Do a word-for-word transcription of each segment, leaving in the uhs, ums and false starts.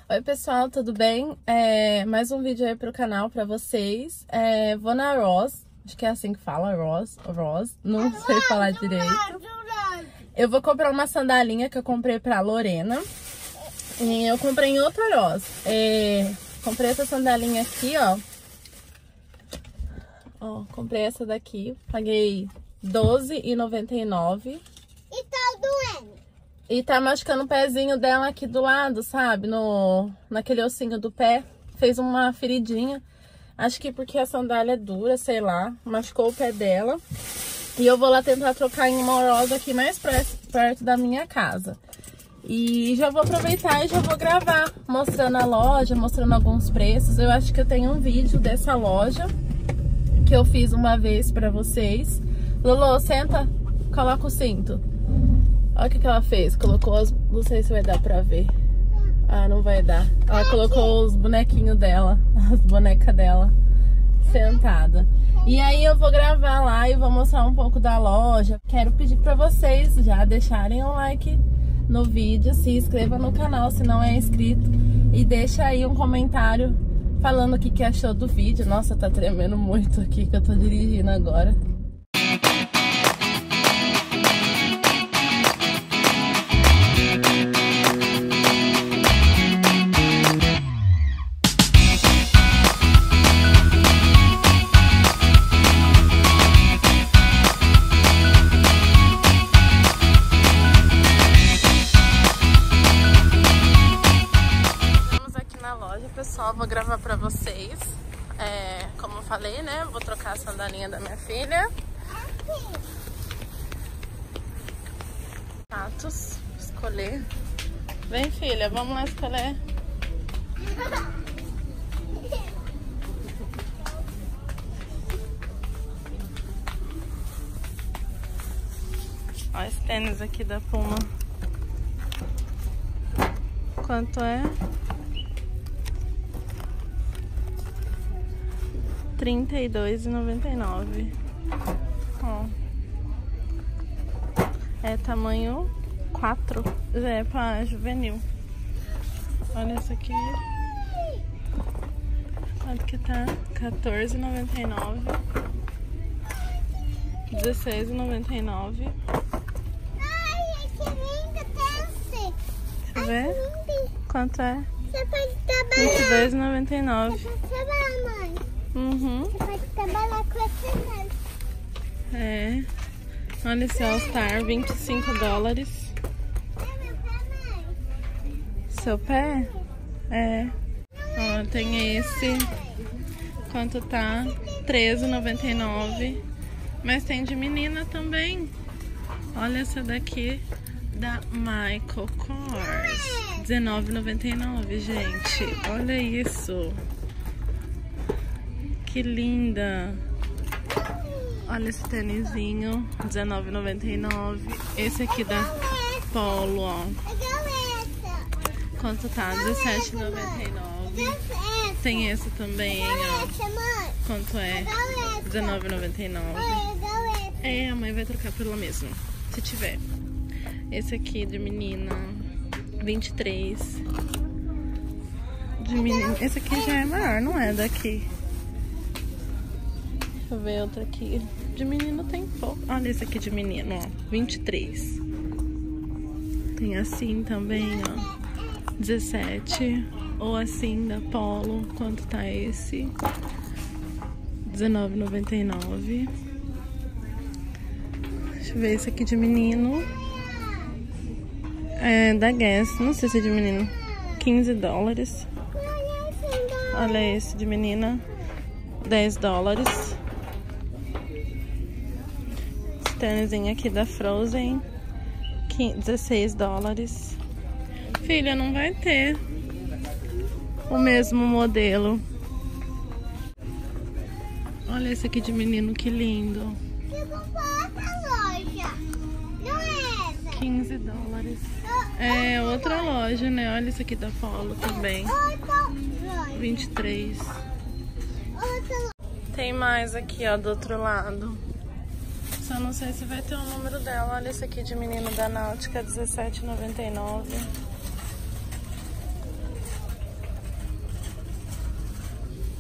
Oi pessoal, tudo bem? É, mais um vídeo aí pro canal pra vocês. É, vou na Ross, acho que é assim que fala, Ross, Ross, não sei falar direito. Eu vou comprar uma sandalinha que eu comprei pra Lorena. E eu comprei em outra Ross. É, comprei essa sandalinha aqui, ó. Ó, comprei essa daqui, paguei doze reais e noventa e nove centavos. E tá doendo. E tá machucando o pezinho dela aqui do lado, sabe? No, naquele ossinho do pé. Fez uma feridinha. Acho que porque a sandália é dura, sei lá. Machucou o pé dela. E eu vou lá tentar trocar em uma Ross aqui mais perto da minha casa. E já vou aproveitar e já vou gravar. Mostrando a loja, mostrando alguns preços. Eu acho que eu tenho um vídeo dessa loja que eu fiz uma vez pra vocês. Lolo, senta. Coloca o cinto. Olha o que, que ela fez. Colocou as... Não sei se vai dar pra ver. Ah, não vai dar. Ela colocou os bonequinhos dela. As bonecas dela. Sentada. E aí eu vou gravar lá e vou mostrar um pouco da loja. Quero pedir pra vocês já deixarem um like no vídeo. Se inscreva no canal se não é inscrito. E deixa aí um comentário falando o que, que achou do vídeo. Nossa, tá tremendo muito aqui que eu tô dirigindo agora. Pessoal, vou gravar pra vocês. É, como eu falei, né? Vou trocar a sandalinha da minha filha. Sapatos, escolher. Vem, filha, vamos lá escolher. Olha esse tênis aqui da Puma. Quanto é? trinta e dois reais e noventa e nove centavos. É tamanho quatro. Já é pra juvenil. Olha essa aqui. Quanto que tá? quatorze reais e noventa e nove centavos. dezesseis reais e noventa e nove centavos. Ai, que linda, pense. Deixa eu ver. Quanto é? Você pode trabalhar. vinte e dois reais e noventa e nove Você pode trabalhar, mãe. Uhum. Você pode trabalhar com esse mesmo. É. Olha esse All Star, vinte e cinco dólares. É meu pé, mãe? Seu pé? É. Ó, tem esse. Quanto tá? treze reais e noventa e nove centavos. Mas tem de menina também. Olha essa daqui da Michael Kors. dezenove reais e noventa e nove centavos, gente. Olha isso. Que linda! Olha esse tênisinho, dezenove reais e noventa e nove centavos. Esse aqui da Polo, ó. Quanto tá? dezessete reais e noventa e nove centavos. Tem esse também, ó. Quanto é? dezenove reais e noventa e nove centavos. É, a mãe vai trocar pela mesma, se tiver. Esse aqui de menina, vinte e três reais. De menina. Esse aqui já é maior, não é daqui. Deixa eu ver outra aqui. De menino tem pouco. Olha esse aqui de menino, ó. vinte e três. Tem assim também, ó. dezessete. Ou assim da Polo. Quanto tá esse? dezenove reais e noventa e nove centavos. Deixa eu ver esse aqui de menino. É da Guess. Não sei se é de menino. quinze dólares. Olha esse de menina. dez dólares. Tênisinho aqui da Frozen, dezesseis dólares. Filha, não vai ter o mesmo modelo. Olha esse aqui de menino, que lindo. Você comprou outra loja, não é essa? quinze dólares. É outra loja, né? Olha esse aqui da Polo também. vinte e três. Tem mais aqui, ó, do outro lado. Só não sei se vai ter o número dela. Olha esse aqui de menino da Náutica, dezessete reais e noventa e nove centavos.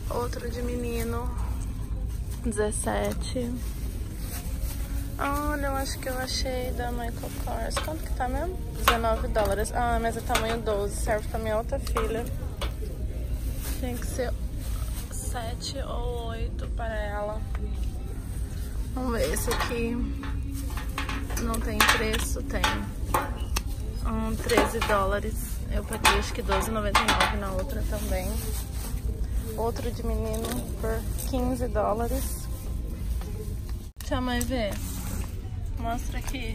Outro de menino, dezessete. Olha, eu acho que eu achei da Michael Kors. Quanto que tá mesmo? dezenove dólares. Ah, mas é tamanho doze. Serve pra minha outra filha. Tem que ser sete ou oito para ela. Vamos ver, esse aqui não tem preço, tem um, treze dólares. Eu paguei acho que doze e noventa e nove na outra também. Outro de menino por quinze dólares. Deixa a mãe ver. Mostra aqui.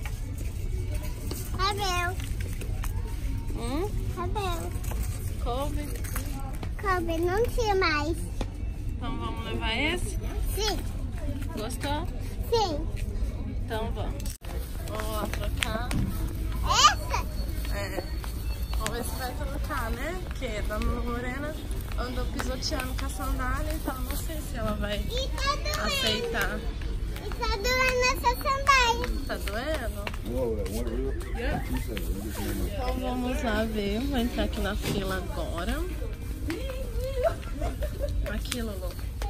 Cabelo. Hum? Cabelo. Coube? Coube, não tinha mais. Então vamos levar esse? Sim. Gostou? Sim. Então vamos. Vou lá trocar. Essa? É. Vamos ver se vai trocar, né? Porque a Dona Lorena andou pisoteando com a sandália, então não sei se ela vai E tá doendo. aceitar. E tá doendo essa sandália. Tá doendo? Então vamos lá ver. Vou entrar aqui na fila agora. Aqui, Lulu.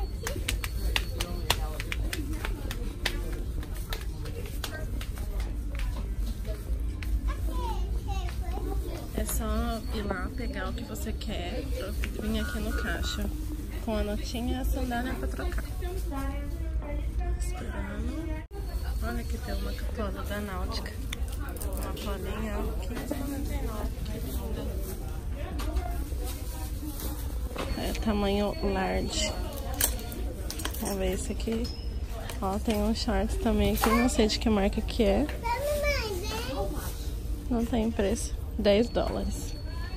É só ir lá pegar o que você quer pra vir aqui no caixa. Com a notinha e a sandália pra trocar. Esperando. Olha que tem uma toda da Náutica. Uma toalhinha quinze e noventa e nove. Que linda. É tamanho large. Vamos ver esse aqui. Ó, tem um shorts também aqui. Não sei de que marca que é. Não tem preço. dez dólares.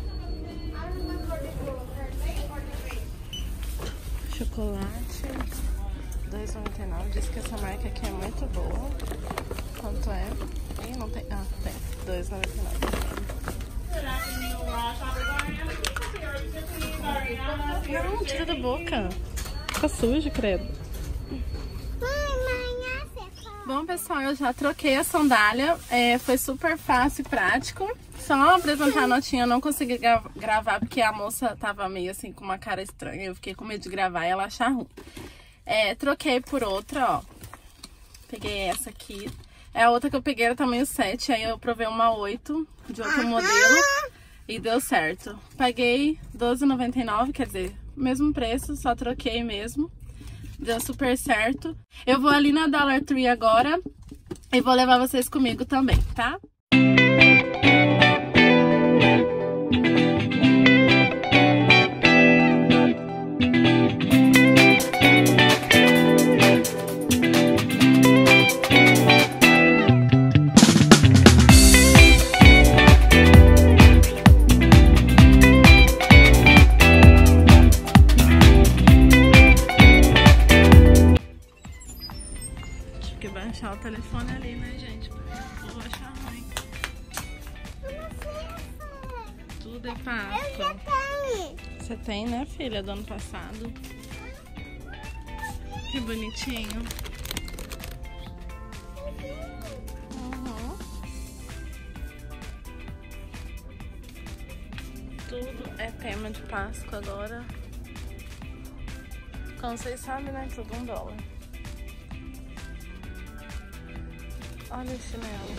Chocolate. dois e noventa e nove. Diz que essa marca aqui é muito boa. Quanto é? Ih, não tem. Ah, tem. dois e noventa e nove. Não, tira da boca. Fica sujo, credo. Bom, pessoal, eu já troquei a sandália. É, foi super fácil e prático. Só apresentar a notinha, eu não consegui gra gravar porque a moça tava meio assim com uma cara estranha. Eu fiquei com medo de gravar e ela achar ruim. É, troquei por outra, ó. Peguei essa aqui. É a outra que eu peguei era tamanho sete, aí eu provei uma oito de outro modelo e deu certo. Paguei doze e noventa e nove, quer dizer, mesmo preço, só troquei mesmo. Deu super certo. Eu vou ali na Dollar Tree agora e vou levar vocês comigo também, tá? Baixar o telefone ali, né, gente? Porque eu vou achar ruim. Tudo é Páscoa. Eu já tenho. Você tem, né, filha, do ano passado? Que bonitinho. Uhum. Tudo é tema de Páscoa agora. Como vocês sabem, né? Tudo um dólar. Olha o chinelo.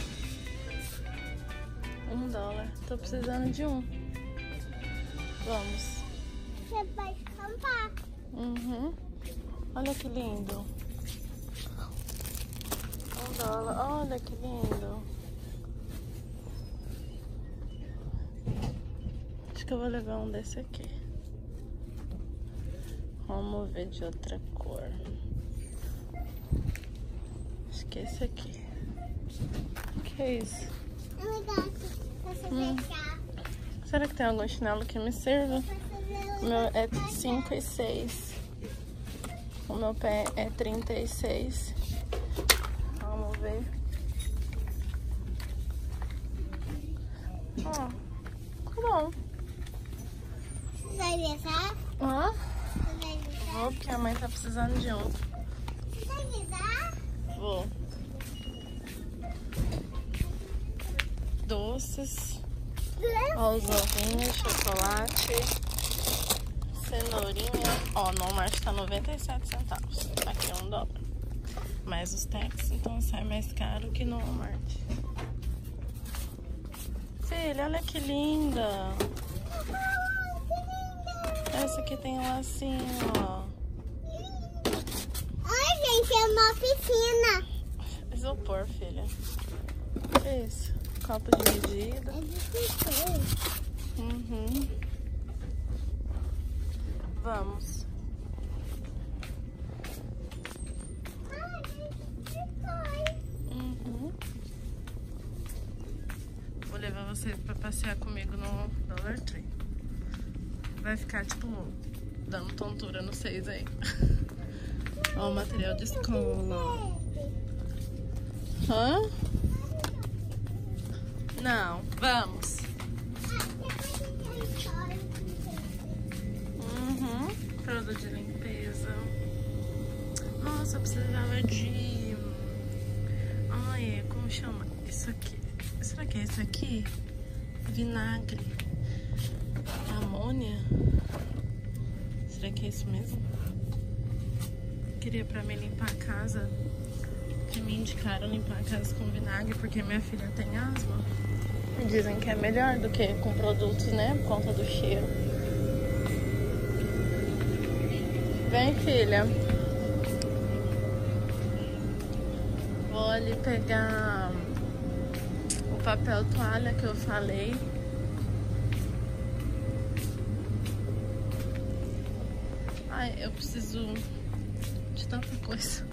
Um dólar. Tô precisando de um. Vamos. Você pode comprar. Uhum. Olha que lindo. Um dólar. Olha que lindo. Acho que eu vou levar um desse aqui. Vamos ver de outra cor. Acho que é esse aqui. Que é isso? Hum. Será que tem algum chinelo que me sirva? O meu é cinco e seis. O meu pé é trinta e seis. Vamos ver. Ó, tá bom. Você vai visar? Ó, Você vai visar? vou porque a mãe tá precisando de um. Você vai visar? Vou. Doces. Ó, os ovinhos, chocolate. Cenourinha, ó, no Walmart tá noventa e sete centavos. Aqui é um dólar. Mais os taxas, então sai mais caro que no Walmart. Filha, olha que linda. Essa aqui tem um lacinho, ó. Ai, gente, é uma piscina. Isopor, filha. Que é isso? Copo de medida. É difícil. Uhum. Vamos. Uhum. Vou levar vocês pra passear comigo no Dollar Tree. Vai ficar, tipo, dando tontura no seis aí. Ó, o material de escola. Hã? Não, vamos. Uhum. Produto de limpeza. Nossa, eu precisava de... Ai, como chama? Isso aqui. Será que é isso aqui? Vinagre. Amônia? Será que é isso mesmo? Queria pra mim limpar a casa. Que me indicaram limpar a casa com vinagre porque minha filha tem asma. Dizem que é melhor do que com produtos, né? Por conta do cheiro. Vem, filha. Vou ali pegar o papel toalha que eu falei. Ai, eu preciso de tanta coisa.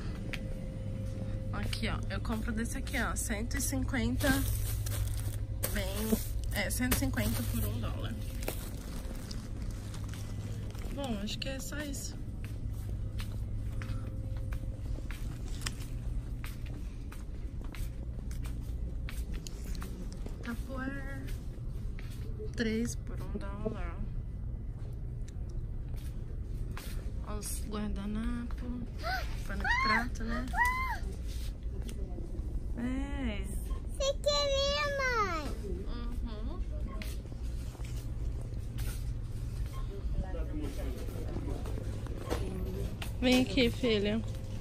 Aqui, ó. Eu compro desse aqui, ó. cento e cinquenta. Bem... É, cento e cinquenta por um dólar. Bom, acho que é só isso. Tupperware. Três por um dólar. Os guardanapos. Pano de prato, né? É. Você queria, mãe? Uhum. Vem aqui, filha.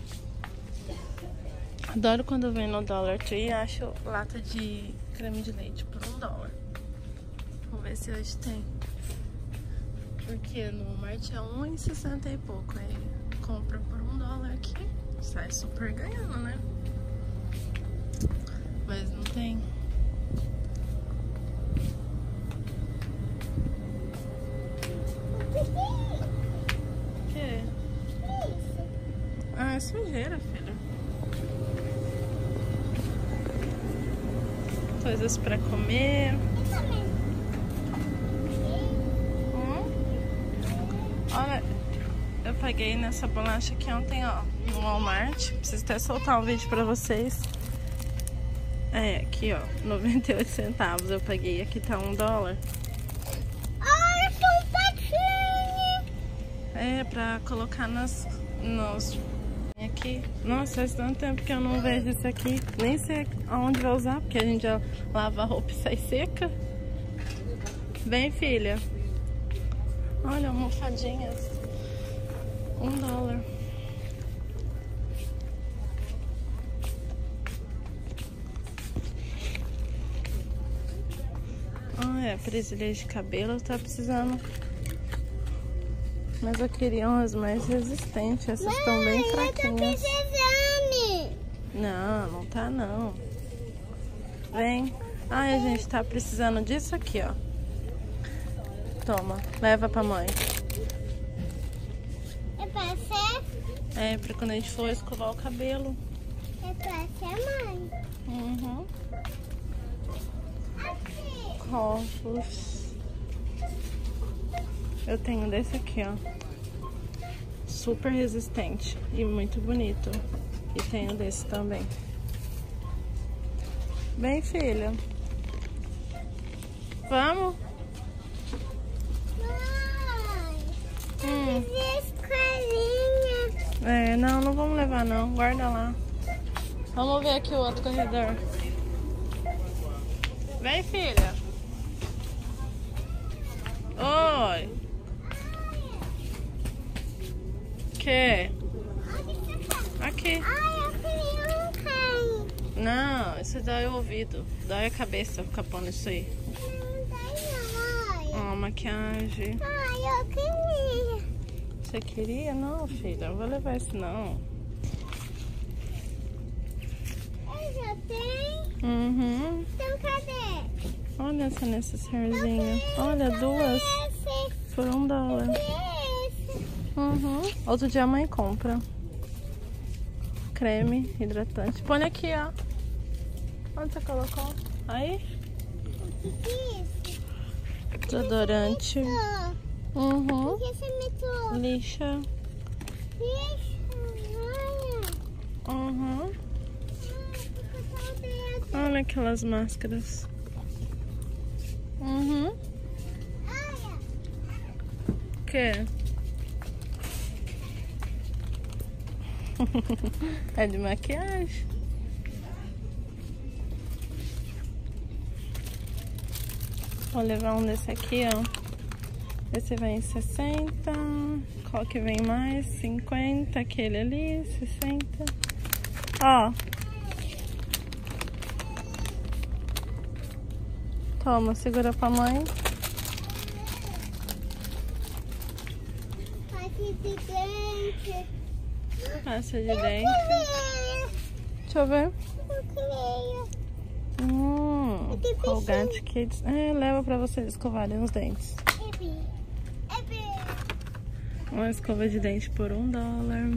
Adoro quando vem no Dollar Tree e acho lata de creme de leite por um dólar. Vamos ver se hoje tem. Porque no Walmart é um e sessenta e pouco. Aí compra por um dólar aqui. Sai super ganhando, né? Mas não tem. O que? Ah, é sujeira, filha. Coisas pra comer. Hum? Olha, eu paguei nessa bolacha aqui ontem, ó, no Walmart. Preciso até soltar um vídeo pra vocês. É, aqui, ó, noventa e oito centavos eu paguei. Aqui tá um dólar. Olha, um patinho. É, pra colocar nas... nos... Aqui. Nossa, faz tanto tempo que eu não vejo isso aqui. Nem sei aonde vai usar, porque a gente já lava a roupa e sai seca. Vem, filha. Olha, almofadinhas. Um dólar. Ah, é, presilha de cabelo tá precisando. Mas eu queria umas mais resistentes. Essas estão bem fraquinhas. Não, não tá não. Vem. Ai, a gente tá precisando disso aqui, ó. Toma, leva pra mãe. É pra ser? É, pra quando a gente for escovar o cabelo. É pra ser, mãe? Uhum. Aqui. Copos. Eu tenho desse aqui, ó. Super resistente e muito bonito. E tenho desse também. Bem, filha. Vamos? Mãe, Hum. escolinha. É, não, não vamos levar não. Guarda lá. Vamos ver aqui o outro corredor. Vem, filha. Oi. Ai, Que? Aqui. Ai, eu queria um carro. Não, isso dói o ouvido. Dói a cabeça ficar pondo isso aí. Não dá não, Ó, olha. maquiagem. Ai, eu queria. Você queria? Não, filha. Não vou levar isso, não. Eu já tenho. Uhum. Então, cadê? Olha essa necessairezinha. Olha, duas Esse. por um dólar. Esse. Uhum. Outro dia a mãe compra. Creme hidratante. Põe aqui, ó. Onde você colocou? Aí? Isso. Desodorante. Uhum. Por que você meteu? Lixa. Isso. Olha. Uhum. Olha. Olha aquelas máscaras. Uhum. Olha. O que? É de maquiagem. Vou levar um desse aqui, ó. Esse vem sessenta. Qual que vem mais? cinquenta. Aquele ali, sessenta. Ó. Toma, segura pra mãe. Aqui de dente. Pasta de Eu dente. queria. Deixa eu ver. Eu queria. Hum, Eu tenho Colgate Kids. É, leva pra vocês escovarem os dentes. Ebi. Ebi. Uma escova de dente por um dólar.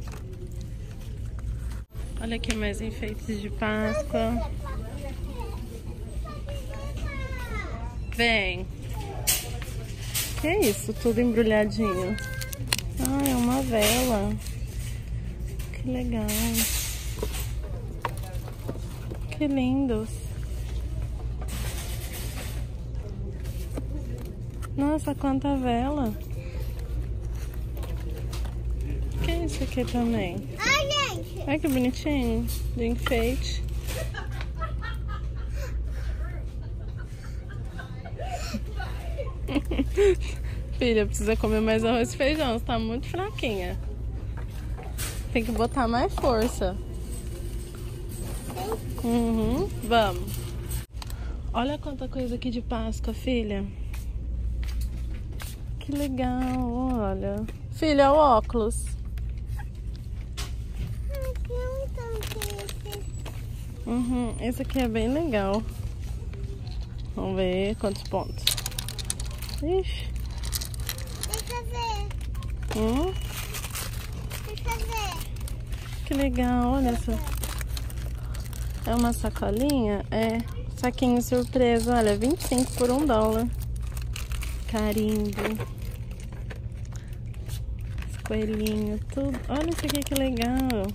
Olha aqui mais enfeites de Páscoa. Vem. Que é isso? Tudo embrulhadinho. Ah, é uma vela. Que legal. Que lindos. Nossa, quanta vela. Que é isso aqui também? Ai, gente. Olha que bonitinho. De enfeite. Filha, precisa comer mais arroz e feijão. Você tá muito fraquinha. Tem que botar mais força. Uhum, vamos. Olha quanta coisa aqui de Páscoa, filha. Que legal, olha. Filha, o óculos. Aqui é um tanto esse. Uhum, esse aqui é bem legal. Vamos ver quantos pontos. Ixi. Deixa eu ver. Hum, Deixa eu ver. que legal, olha essa. É uma sacolinha? É. Saquinho surpresa, olha, vinte e cinco por um dólar. Carimbo. Esse coelhinho, tudo. Olha isso aqui que legal.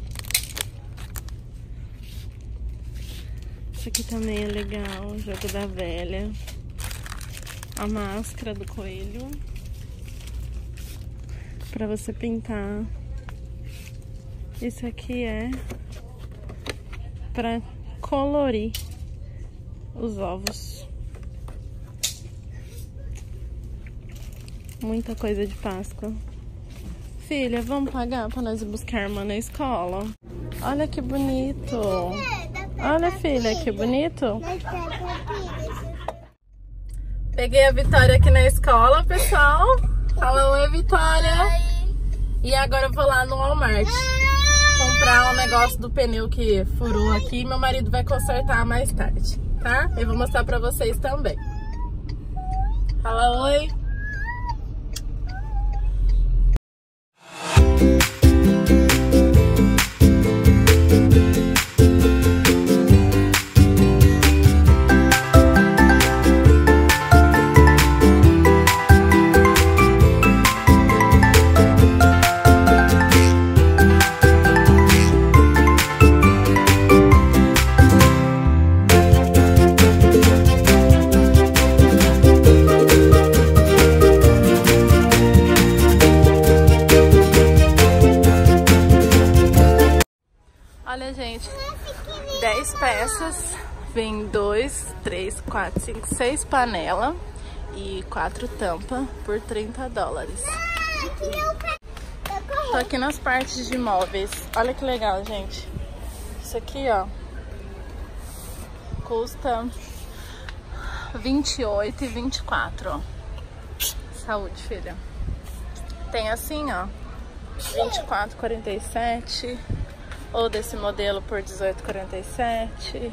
Isso aqui também é legal, o jogo da velha. A máscara do coelho. Pra você pintar. Isso aqui é pra colorir os ovos. Muita coisa de Páscoa. Filha, vamos pagar pra nós ir buscar a irmã na escola? Olha que bonito. Olha, filha, que bonito. Peguei a Vitória aqui na escola, pessoal. Fala oi, Vitória. E agora eu vou lá no Walmart comprar um negócio do pneu que furou aqui. Meu marido vai consertar mais tarde, tá? Eu vou mostrar pra vocês também. Fala oi. Olha, gente, dez peças, vem dois, três, quatro, cinco, seis panelas e quatro tampas por trinta dólares. Aqui eu Tô aqui nas partes de móveis. Olha que legal, gente. Isso aqui, ó, custa vinte e oito e vinte e quatro, ó. Saúde, filha. Tem assim, ó, vinte e quatro e quarenta e sete. Ou desse modelo por dezoito e quarenta e sete.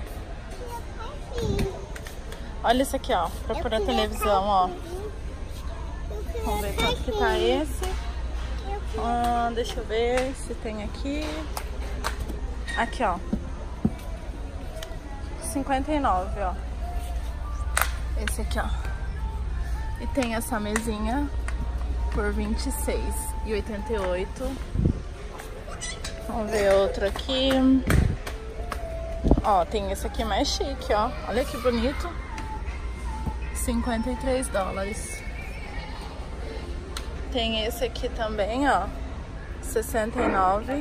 Olha isso aqui, ó, pra pôr a televisão, ó. Vamos ver quanto que tá esse. Ah, deixa eu ver se tem aqui. Aqui, ó, cinquenta e nove, ó. Esse aqui, ó. E tem essa mesinha por vinte e seis e oitenta e oito. Vamos ver outro aqui. Ó, tem esse aqui mais chique, ó. Olha que bonito. cinquenta e três dólares. Tem esse aqui também, ó, sessenta e nove.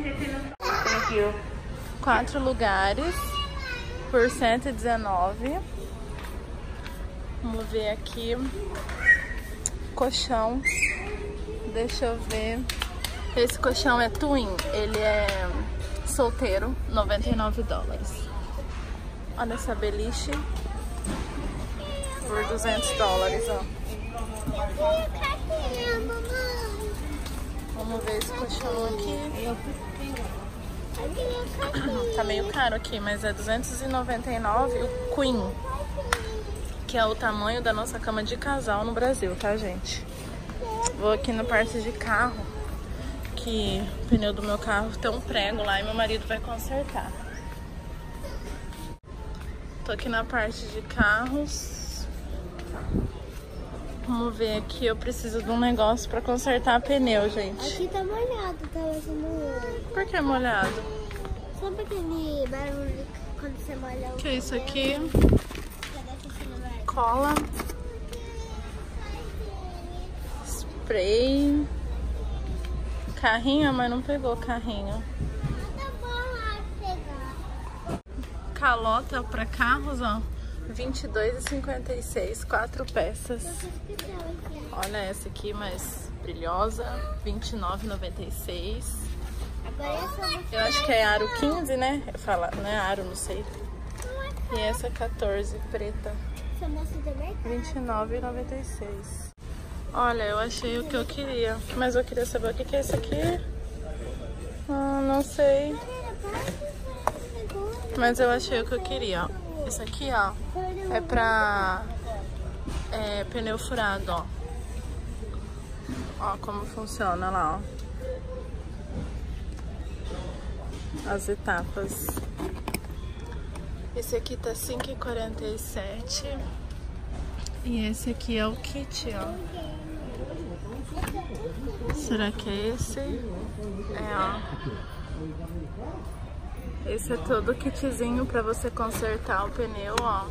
Quatro lugares por cento e dezenove. Vamos ver aqui. Colchão. Deixa eu ver. Esse colchão é twin. Ele é solteiro, noventa e nove dólares. Olha essa beliche por duzentos dólares, ó. Vamos ver esse colchão aqui. Tá meio caro aqui, mas é duzentos e noventa e nove o Queen, que é o tamanho da nossa cama de casal no Brasil, tá, gente? Vou aqui na parte de carro, que o pneu do meu carro tem um prego lá e meu marido vai consertar. Tô aqui na parte de carros. Vamos ver aqui, eu preciso de um negócio pra consertar pneu, gente. Aqui tá molhado, tá fazendo... Por que molhado? Sabe aquele barulho quando você molha o... Que é isso aqui? Cola. Spray. Carrinho, mas não pegou carrinho. Calota pra carros, ó. vinte e dois e cinquenta e seis, quatro peças. Olha essa aqui, mais brilhosa, vinte e nove e noventa e seis. Eu acho que é aro quinze, né? Eu falo, não é aro, não sei. E essa quatorze, preta, vinte e nove e noventa e seis. Olha, eu achei o que eu queria, mas eu queria saber o que que é isso aqui. Ah, não sei. Mas eu achei o que eu queria, ó. Isso aqui, ó, é pra é, pneu furado, ó. Ó como funciona lá, ó. As etapas. Esse aqui tá cinco e quarenta e sete. E esse aqui é o kit, ó. Será que é esse? É, ó. Esse é todo o kitzinho pra você consertar o pneu, ó.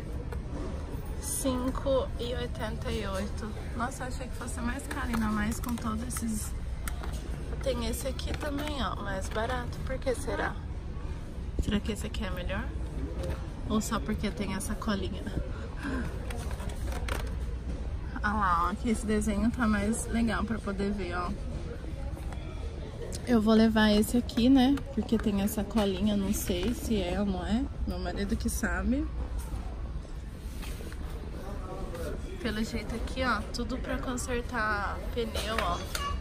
cinco e oitenta e oito. Nossa, eu achei que fosse mais caro, ainda mais com todos esses... Tem esse aqui também, ó, mais barato. Por que será? Será que esse aqui é melhor? Ou só porque tem essa colinha? Olha lá, ó, aqui esse desenho tá mais legal pra poder ver, ó. Eu vou levar esse aqui, né? Porque tem essa colinha, não sei se é ou não é. Meu marido que sabe. Pelo jeito aqui, ó, tudo pra consertar pneu, ó.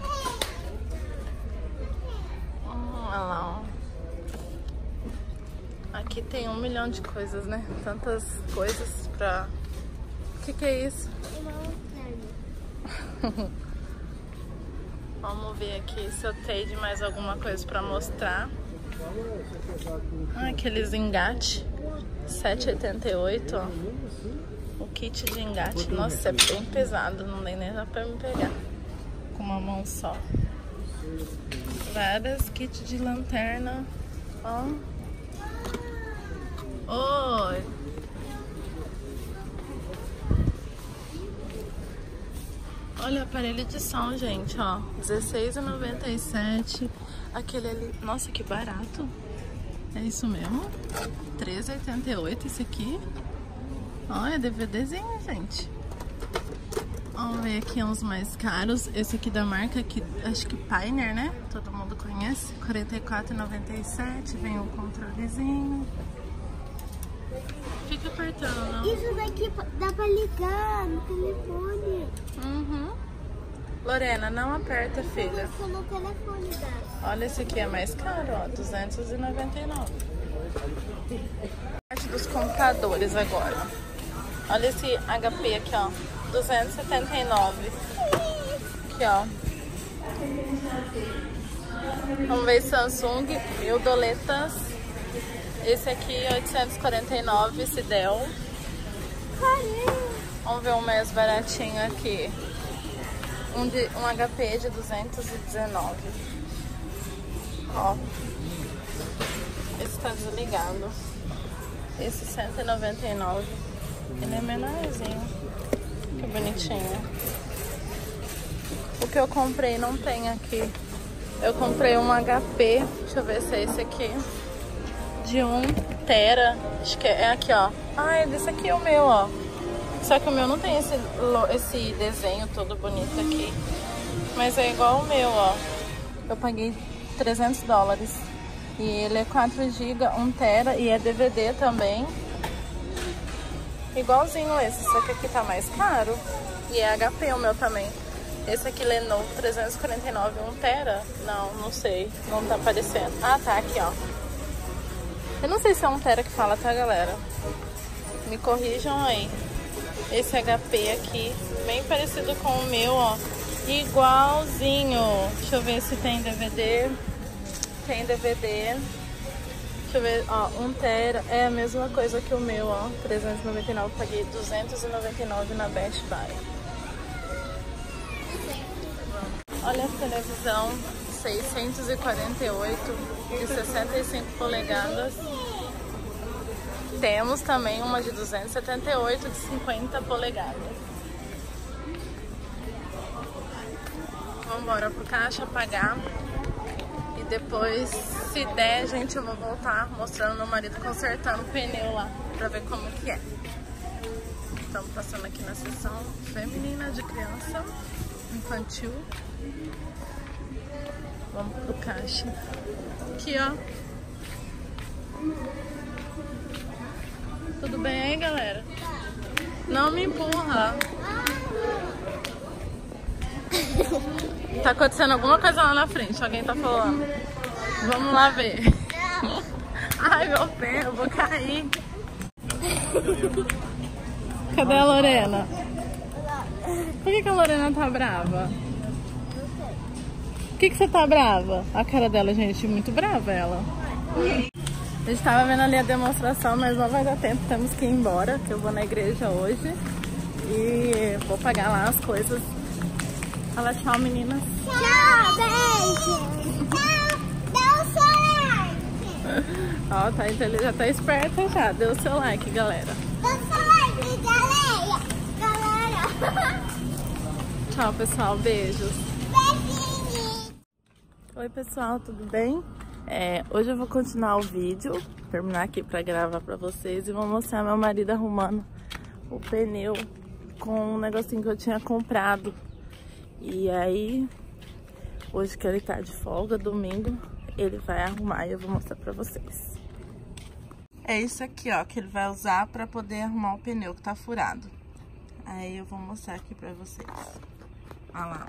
Hum, olha lá, ó. Aqui tem um milhão de coisas, né? Tantas coisas pra... O que que é isso? Vamos ver aqui se eu tenho de mais alguma coisa pra mostrar. Ah, aqueles engate. sete e oitenta e oito, ó. O kit de engate. Nossa, é bem pesado. Não dá nem pra me pegar com uma mão só. Várias kits de lanterna. Ó. Oi. Olha o aparelho de som, gente, ó. dezesseis e noventa e sete. Aquele ali. Nossa, que barato. É isso mesmo? treze e oitenta e oito esse aqui. Olha, DVDzinho, gente. Vamos ver aqui uns mais caros. Esse aqui da marca, que acho que Pioneer, né? Todo mundo conhece. quarenta e quatro reais e noventa e sete centavos. Vem um controlezinho. Fica apertando, não? Isso daqui dá pra ligar no telefone. Uhum. Lorena, não aperta, filha. Isso no telefone dá. Olha, esse aqui é mais caro, ó. duzentos e noventa e nove reais. Parte dos computadores agora. Olha esse H P aqui, ó. duzentos e setenta e nove reais. Aqui, ó. Vamos ver Samsung, mil doletas. Esse aqui, oitocentos e quarenta e nove reais, esse Dell. Vamos ver um mais baratinho aqui. Um, de, um H P de duzentos e dezenove reais. Ó. Esse tá desligado. Esse cento e noventa e nove reais. Ele é menorzinho. Que bonitinho. O que eu comprei não tem aqui. Eu comprei um H P. Deixa eu ver se é esse aqui. De um tera. Acho que é aqui, ó. Ah, esse aqui é o meu, ó. Só que o meu não tem esse, esse desenho todo bonito aqui. Mas é igual o meu, ó. Eu paguei trezentos dólares. E ele é quatro gigas, um tera e é D V D também. Igualzinho esse, só que aqui tá mais caro. E é H P o meu também. Esse aqui Lenovo trezentos e quarenta e nove, um tera? Não, não sei. Não tá aparecendo. Ah, tá aqui, ó. Eu não sei se é um tera que fala, tá, galera? Me corrijam aí. Esse H P aqui, bem parecido com o meu, ó. Igualzinho. Deixa eu ver se tem D V D. Tem D V D. Deixa eu ver, ó, um tera. É a mesma coisa que o meu, ó. trezentos e noventa e nove, paguei duzentos e noventa e nove na Best Buy. Olha a televisão, seiscentos e quarenta e oito de sessenta e cinco polegadas. Temos também uma de duzentos e setenta e oito de cinquenta polegadas. Vamos embora pro caixa pagar. E depois, se der, gente, eu vou voltar mostrando meu marido consertando o pneu lá, pra ver como que é. Estamos passando aqui na seção feminina de criança, infantil. Vamos pro caixa. Aqui, ó. Tudo bem aí, galera? Não me empurra. Tá acontecendo alguma coisa lá na frente, alguém tá falando. Vamos lá ver. Ai, meu pé, eu vou cair. Cadê a Lorena? Por que que a Lorena tá brava? Por que que você tá brava? A cara dela, gente, muito brava ela. A gente tava vendo ali a demonstração, mas não vai dar tempo, temos que ir embora, que eu vou na igreja hoje. E vou pagar lá as coisas. Fala tchau, meninas. Tchau, beijo. Tchau, dá o seu like. Ó, tá, então ele já tá esperta já. Deu o seu like, galera. Dá o seu like, galera. Galera. Tchau, pessoal. Beijos. Beijinho. Oi, pessoal. Tudo bem? É, hoje eu vou continuar o vídeo. Terminar aqui pra gravar pra vocês. E vou mostrar meu marido arrumando o pneu com um negocinho que eu tinha comprado. E aí, hoje que ele tá de folga, domingo, ele vai arrumar e eu vou mostrar pra vocês. É isso aqui, ó, que ele vai usar pra poder arrumar o pneu que tá furado. Aí eu vou mostrar aqui pra vocês. Olha lá.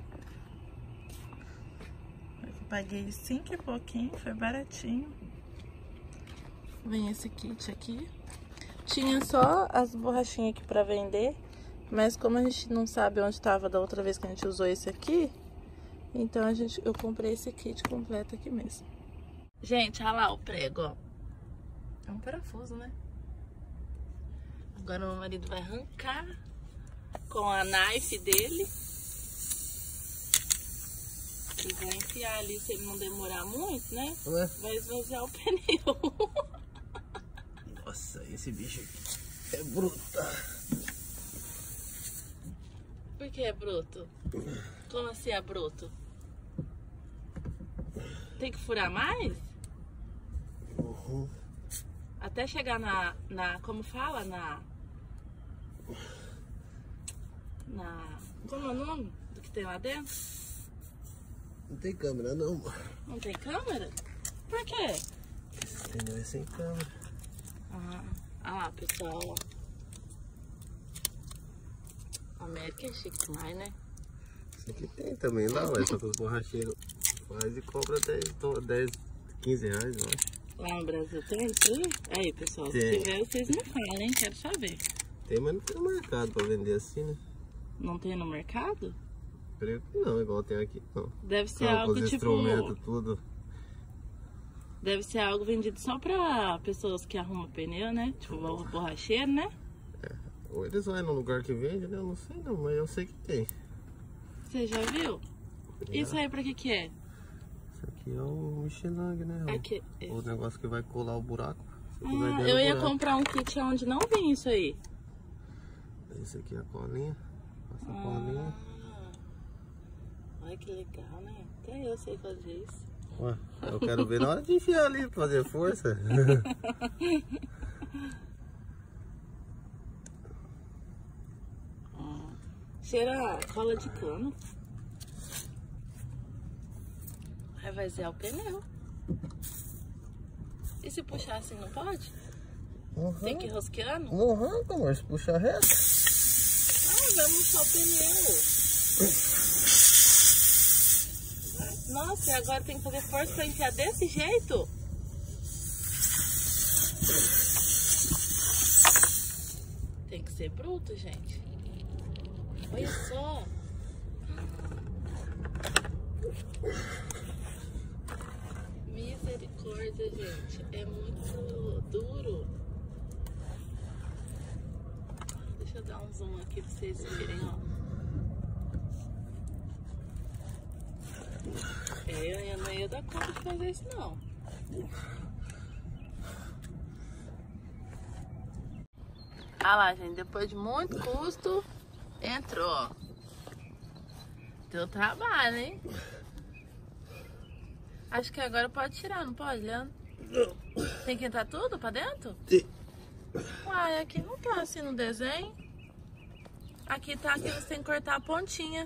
Eu paguei cinco e pouquinho, foi baratinho. Vem esse kit aqui. Tinha só as borrachinhas aqui pra vender. Mas como a gente não sabe onde estava da outra vez que a gente usou esse aqui, então a gente, eu comprei esse kit completo aqui mesmo. Gente, olha lá o prego, ó. É um parafuso, né? Agora meu marido vai arrancar com a knife dele. E vai enfiar ali, se ele não demorar muito, né? Ué? Vai esvaziar o pneu. Nossa, esse bicho aqui é bruto. Por que é bruto? Como assim é bruto? Tem que furar mais? Uhum. Até chegar na, na... Como fala? Na... Na... Como é o nome do que tem lá dentro? Não tem câmera não, amor. Não tem câmera? Por quê? Esse pneu é sem câmera. Ah, ah lá, pessoal, ó. A América é chique demais, né? Isso aqui tem também lá, ué, só que os borracheiros faz e cobra dez, quinze reais, eu acho. Lá no Brasil tem isso aí? Aí, pessoal, se Tem. tiver, vocês me falam, hein? Quero saber. Tem, mas não tem no mercado pra vender assim, né? Não tem no mercado? Creio que não, igual tem aqui, não. Deve ser Não, algo com os tipo... instrumentos, tudo. Deve ser algo vendido só pra pessoas que arrumam pneu, né? Tipo, borracheiro, né? Ou eles vão no lugar que vende, né? Eu não sei não, mas eu sei que tem. Você já viu? Isso aí pra que que é? Isso aqui é o Michelin, né? O, Aqui. o negócio que vai colar o buraco. Isso aqui vai Ah, dentro eu do ia buraco. comprar um kit onde não vem isso aí. Esse aqui é a colinha. Passa a Ah, colinha. olha que legal, né? Até eu sei fazer isso. Ué, eu quero ver na hora de enfiar ali pra fazer força. Ah, cheira cola de cano. Aí vai zerar o pneu. E se puxar assim, não pode? Uhum. Tem que ir rosqueando? Não arranca, amor, se puxar reto. Ah, vai murchar o pneu. Nossa, e agora tem que fazer força pra enfiar desse jeito? Tem que ser bruto, gente. Olha só. Misericórdia, gente. É muito duro. Deixa eu dar um zoom aqui pra vocês verem, ó. É, eu não ia dar conta de fazer isso, não. Ah lá, gente, depois de muito custo, entrou, ó. Deu trabalho, hein? Acho que agora pode tirar, não pode, Leandro? Tem que entrar tudo pra dentro? Sim. Uai, aqui não tá assim no desenho. Aqui tá que você tem que cortar a pontinha.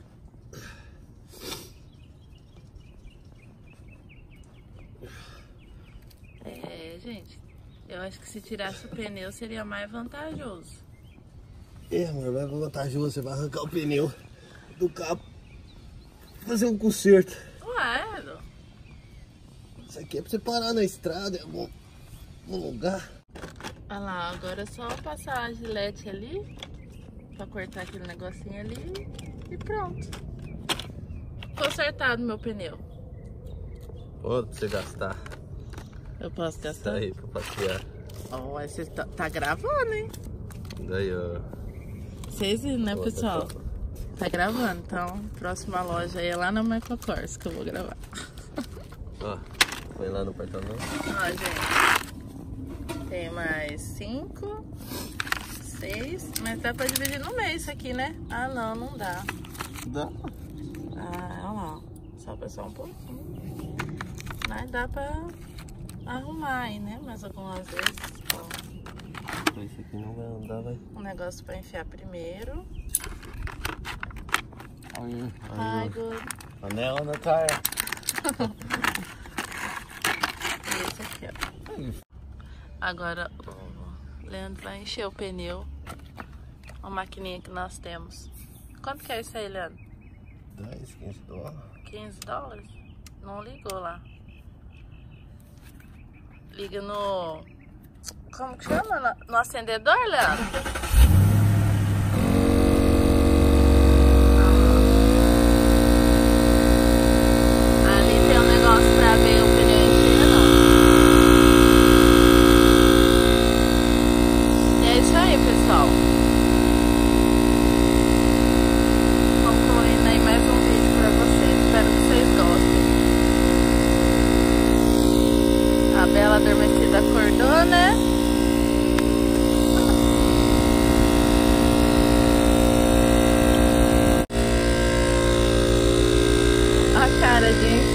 É, gente, eu acho que se tirasse o pneu seria mais vantajoso. É, amor, vai vantajoso, você vai arrancar o pneu do carro, fazer um conserto. Ué, Isso aqui é pra você parar na estrada, em algum, algum lugar. olha lá, agora é só passar a gilete ali, pra cortar aquele negocinho ali e pronto. Consertado meu pneu. Pode pra você gastar. Eu posso Tá gastar? aí pra passear. Ó, oh, você tá, tá gravando, hein? Daí, ó. Vocês viram, né, Outra pessoal? coisa. Tá gravando, então próxima loja aí é lá na Michael Kors que eu vou gravar. Ó, foi lá no portão-não. Ó, gente, tem mais cinco, seis, mas dá pra dividir no meio isso aqui, né? Ah, não, não dá. Dá. Ah, olha lá, só passar um pouquinho. Mas dá pra arrumar aí, né? Mas algumas vezes, ó, Esse aqui não vai andar, vai. um negócio pra enfiar primeiro. Aí, Ai, good. anel na tire. E esse aqui, ó. Agora o Leandro vai encher o pneu. A maquininha que nós temos. Quanto que é isso aí, Leandro? dez, quinze dólares. quinze dólares? Não ligou lá. Liga no... Como que chama? No acendedor, Leandro? Ali tem um negócio pra ver o pneu inteiro. E é isso aí, pessoal. Concluindo aí mais um vídeo pra vocês. Espero que vocês gostem. A Bela adormecida acordou, né? A cara, gente.